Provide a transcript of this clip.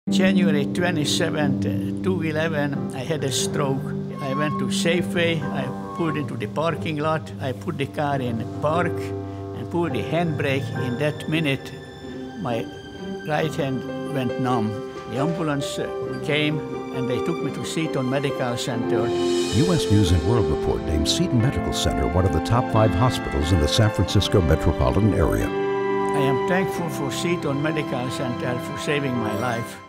January 27th, 2011, I had a stroke. I went to Safeway, I pulled into the parking lot, I put the car in park and pulled the handbrake. In that minute, my right hand went numb. The ambulance came and they took me to Seton Medical Center. U.S. News & World Report named Seton Medical Center one of the top 5 hospitals in the San Francisco metropolitan area. I am thankful for Seton Medical Center for saving my life.